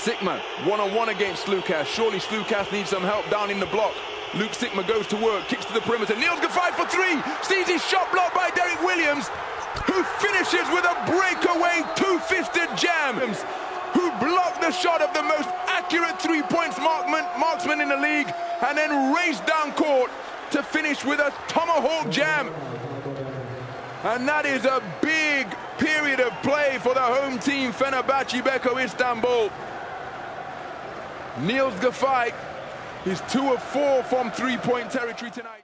Sikma, one-on-one against Slukas. Surely Slukas needs some help down in the block. Luke Sikma goes to work, kicks to the perimeter. Niels Gafai for three. Sees his shot blocked by Derek Williams, who finishes with a breakaway two-fisted jam. Who blocked the shot of the most accurate three-point marksman in the league, and then raced down court to finish with a tomahawk jam. And that is a big period of play for the home team, Fenerbahce Beko Istanbul. Niels Gafai is 2 of 4 from three-point territory tonight.